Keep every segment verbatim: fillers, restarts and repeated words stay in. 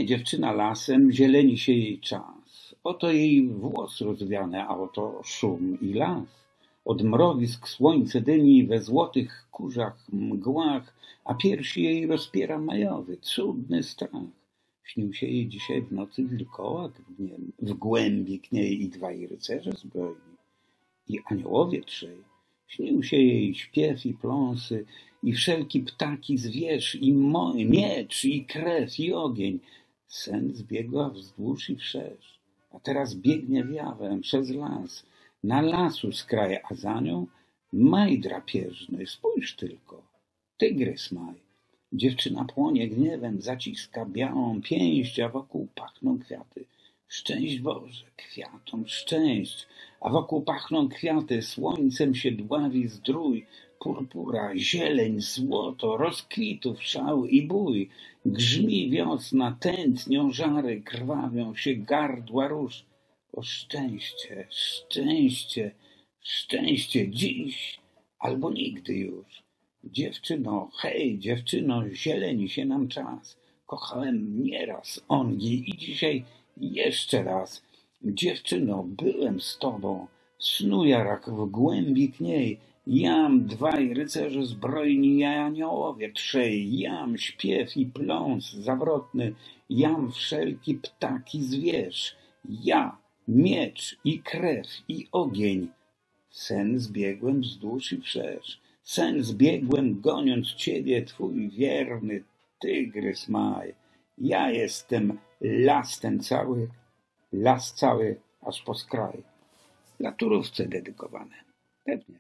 Biegnie dziewczyna lasem, zieleni się jej czas. Oto jej włos rozwiane, a oto szum i las. Od mrowisk słońce dymi we złotych kurzach mgłach, a piersi jej rozpiera majowy, cudny strach. Śnił się jej dzisiaj w nocy wilkołak w, niem, w głębi kniej i dwaj rycerze zbrojni, i aniołowie trzej. Śnił się jej śpiew i pląsy, i wszelki ptaki zwierz, i mo- miecz, i krew, i ogień. Sen zbiegła wzdłuż i wszerz, a teraz biegnie wiawem przez las, na lasu skraj, a za nią maj drapieżny, spójrz tylko, tygrys maj. Dziewczyna płonie gniewem, zaciska białą pięść, a wokół pachną kwiaty. Szczęść Boże, kwiatom szczęść, a wokół pachną kwiaty, słońcem się dławi zdrój, purpura, zieleń, złoto, rozkwitów szał i bój. Grzmi wiosna, tętnią żary, krwawią się gardła róż. O szczęście, szczęście, szczęście, dziś albo nigdy już. Dziewczyno, hej, dziewczyno, zieleni się nam czas. Kochałem nieraz ongi i dzisiaj jeszcze raz. Dziewczyno, byłem z tobą, snu jarak w głębi kniej. Jam dwaj rycerze zbrojni, ja aniołowie trzej. Jam śpiew i pląs zawrotny, jam wszelki ptaki zwierz. Ja, miecz i krew i ogień. Sen zbiegłem wzdłuż i wszerz. Sen zbiegłem, goniąc ciebie, twój wierny tygrys maj. Ja jestem las ten cały, las cały aż po skraj. Dla turówce dedykowane. Pewnie.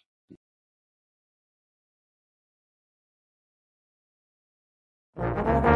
Thank you.